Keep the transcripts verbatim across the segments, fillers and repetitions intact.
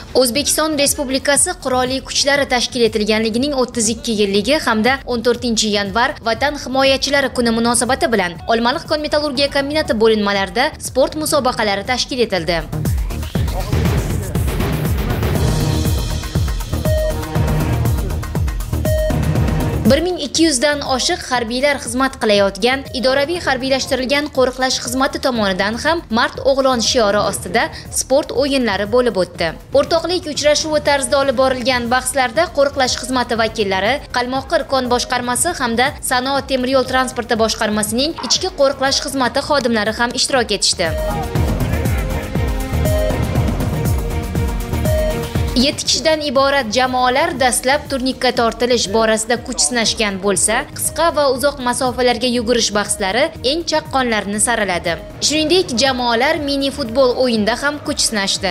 O'zbekiston Respublikasi Qurolli Kuchlari tashkil etilganligining o'ttiz ikki yilligi hamda o'n to'rtinchi yanvar Vatan himoyachilari kuni munosabati bilan Olmaliq kon-metallurgiya kombinati bo'linmalarida sport musobaqalari tashkil etildi. bir ming ikki yuz dan oshiq harbiylar xizmat qilayotgan idoraviy harbiylashtirilgan qo'riqlash xizmati tomonidan ham Mard o'g'lon shiori ostida sport o'yinlari bo'lib o'tdi. O'rtoqlik uchrashuvi tarzida olib borilgan bahslarda qo'riqlash xizmati vakillari, Qalmoqir kon boshqarmasi hamda Sanoat temir yo'l transporti boshqarmasining ichki qo'riqlash xizmati xodimlari ham ishtirok etishdi. yetti kishidan iborat jamoalar dastlab turnikka tortilish borasida kuch sinashgan bo'lsa, qisqa va uzoq masofalarga yugurish bahslari eng chaqqonlarini saraladi. Shuningdek, jamoalar mini futbol o'yinida ham kuch sinashdi.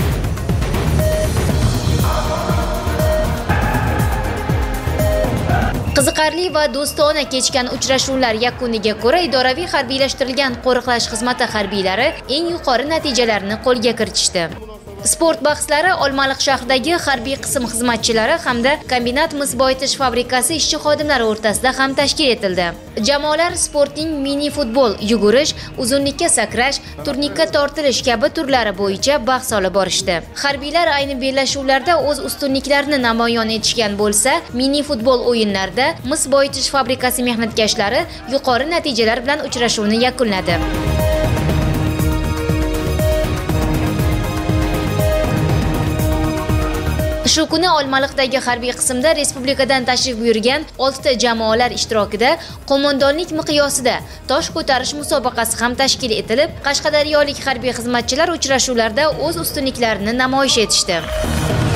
Qiziqarli va do'stona kechgan uchrashuvlar yakuniga ko'ra idoraviy harbiylashtirilgan qo'riqlash xizmati harbiylari eng yuqori natijalarni qo'lga kiritishdi. Sport bahslari Olmaliq shahridagi harbiy qism xizmatchilari hamda kombinat mis boyitish fabrikasi ishchi xodimlari o'rtasida ham tashkil etildi. Jamoalar sportning mini futbol, yugurish, uzunlikka sakrash, turnikka tortilish kabi turlari bo'yicha bahs olib borishdi. Harbiylar ayni bellashuvlarda o'z ustunliklarini namoyon etishgan bo'lsa, mini futbol o'yinlarida mis boyitish fabrikasi mehnatkashlari yuqori natijalar bilan uchrashuvni yakunladi. Shu kuni Olmaliqdagi harbiy qismda respublikadan tashrif buyurgan oltita jamoalar ishtirokida qo'mondonlik miqyosida tosh ko'tarish musobaqasi ham tashkil etilib, qashqadaryolik harbiy xizmatchilar uchrashuvlarda o'z ustunliklarini namoyish etishdi.